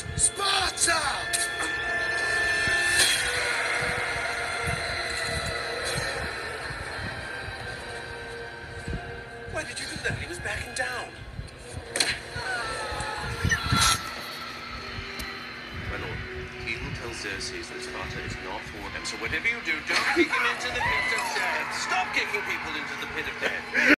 Sparta! Why did you do that? He was backing down. My lord, he will tell Xerxes that Sparta is not for them. So whatever you do, don't kick him into the pit of death. Stop kicking people into the pit of death.